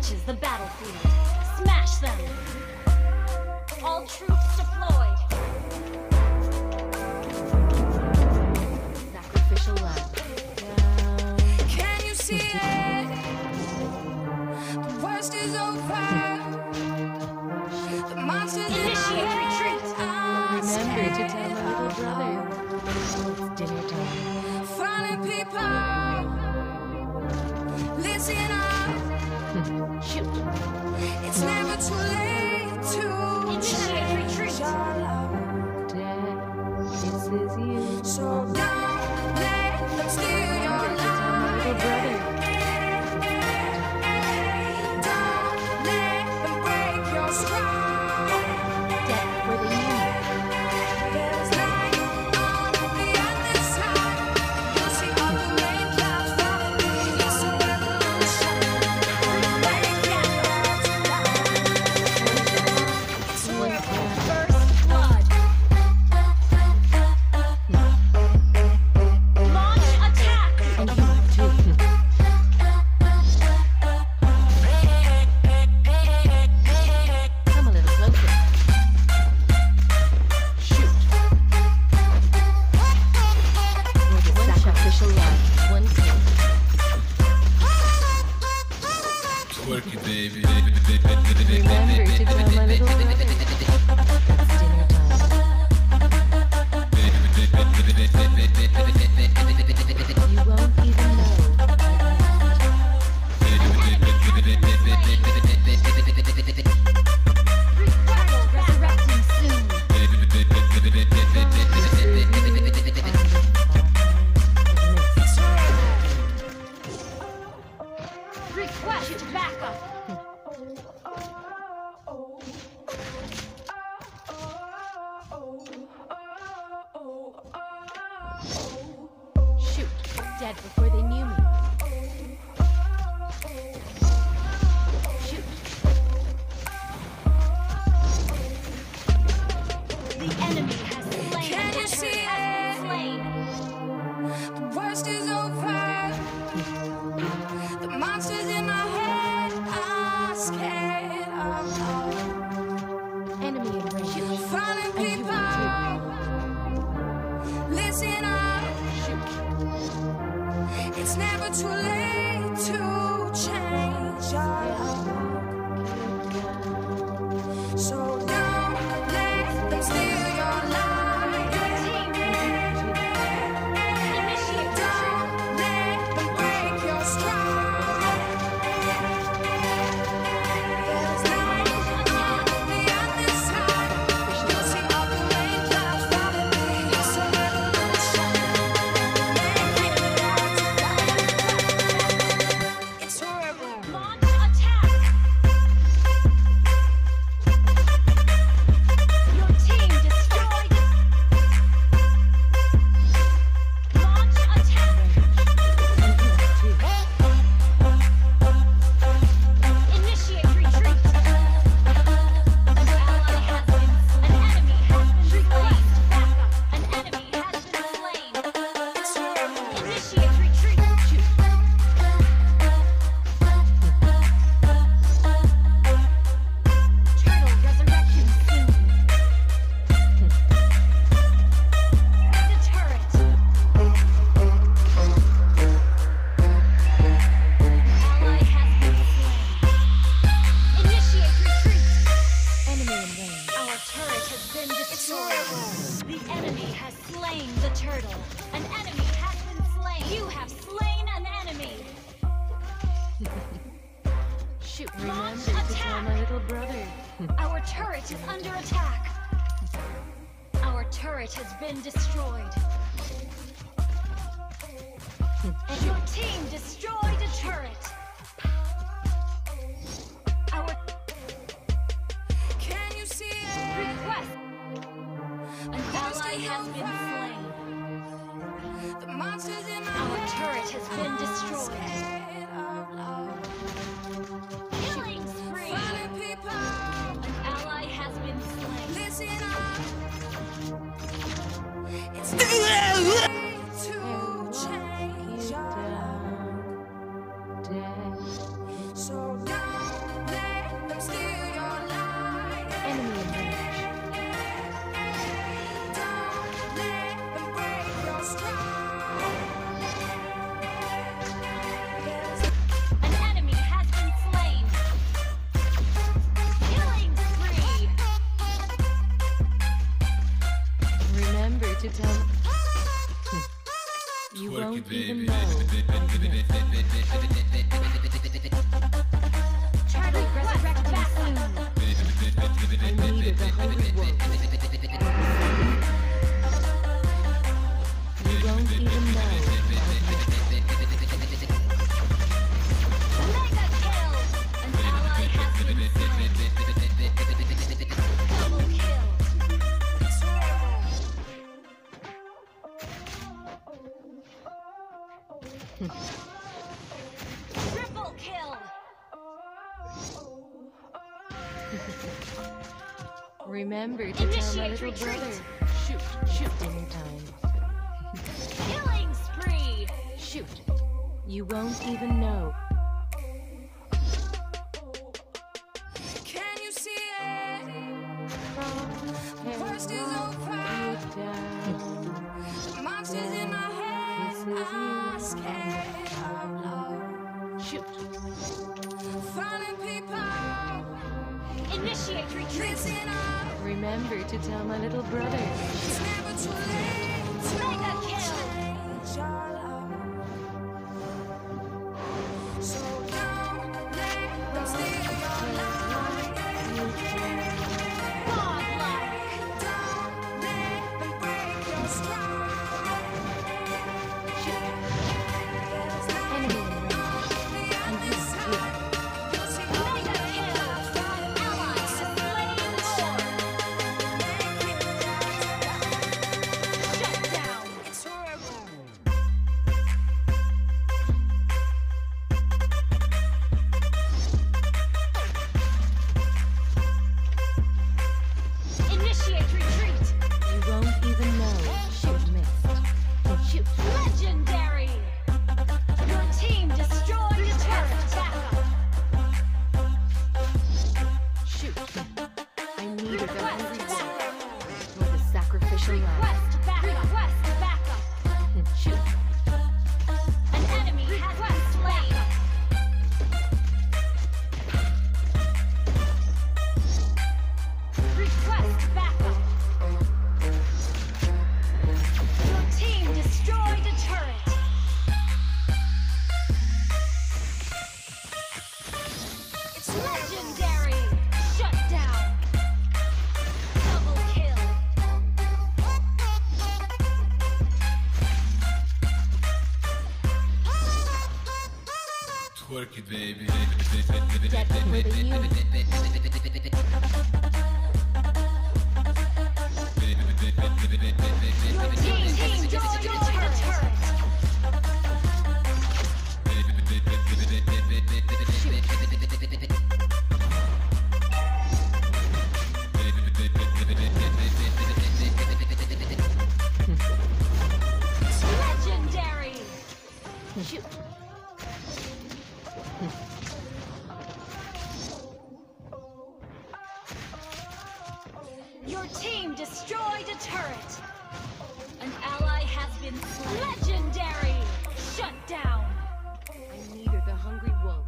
reaches the battlefield. Smash them! All troops deployed! Sacrificial love. Can you see it? The worst is over. The monsters Initiate retreat! Remember to tell my little brother. It's dinner time. Funny people, listen up. Shoot! It's never too late to Initiate retreat! Dad, this is you. So don't let them steal your Tell my little life. brother. Don't let them break your stride. Dead before they knew me. There's light on the other side. You'll see all the rain clouds falling. It's a revolution. Break your hearts It's first blood. Launch attack! And you too. Come a little closer. Shoot. One sacrificial life. One kill. Twerk it, baby. Remember to tell my little brother. It's dinner time. You won't even know. Battle resurrecting soon. Request backup. Shoot. Dead before they knew me. Shoot. The enemy has slain. Can The you see turret has been slain. The worst is over. The monsters in my head are scared of love. Enemy in range. Funny And you people, too. listen up. It's never too late to change your love. So don't let them steal your life. Initiate Don't let them break your stride. There's light on the other side. You'll see all the rain clouds falling. It's a revolution. It's horrible. launch attack. Your team destroyed. Launch attack. Initiate retreat. An ally has been. An enemy has been request backup. An enemy has been slain. It's horrible. Initiate retreat. Turtle resurrection soon. The turret. Ally has been slain. Initiate retreat. Enemy in range. Our turret has been destroyed. The enemy has slain the turtle. An enemy has been slain. You have slain an enemy. Shoot. Launch Remember to tell attack. my little brother. Our turret is under attack. Our turret has been destroyed. And your team destroyed a turret. Our Can you see it? request. An ally has been slain. The monsters in my Our head turret has been are destroyed. scared of love. Killing spree. Funny people, An ally has been slain. listen up. It's too late to change your love. Dad. So don't You Twerk won't it, even baby. Charlie, resurrecting soon. I needed a hungry wolf. You won't even know. Mega kill! An ally has been slain. Double kill. Triple kill. Remember to tell my Initiate little retreat. brother. Shoot anytime. Killing spree. Shoot. You won't even know. Can you see it? Worst is Down. over. The monsters in my head are scared of love. Shoot. Falling people, Initiate retreat. listen up. Remember to tell my little brother. It's never too late to Mega kill. change your love. So don't let them steal your life. Godlike. Don't let them break your stride. There's Enemy nothing in range. on the other side. You'll see all Mega kill. Ally has slain Lord. Shut down. it's horrible. Initiate retreat. You won't even know. Shoot, missed. Shoot. Legendary. Your team destroyed a turret. Backup. Shoot. I needed a hungry wolf. With a sacrificial lamb. Request backup. Request backup. Shoot. An enemy has been slain. Request backup. Your team destroyed a turret. It's horrible. Legendary. Shut down. Double kill. Twerk it, baby. Dead for the youth. Your team destroyed a turret. Legendary. Shoot. Your team destroyed a turret. An ally has been slain. Legendary. Shut down. I needed a hungry wolf.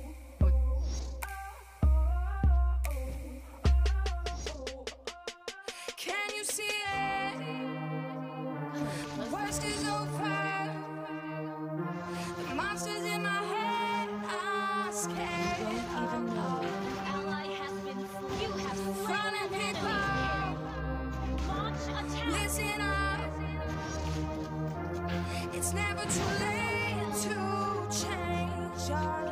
Can you see it? The worst is over. The monsters in my head are scared Don't of even know. Ally has been slain. You have slain Falling an enemy. people, Launch attack. listen up. It's never too late to change your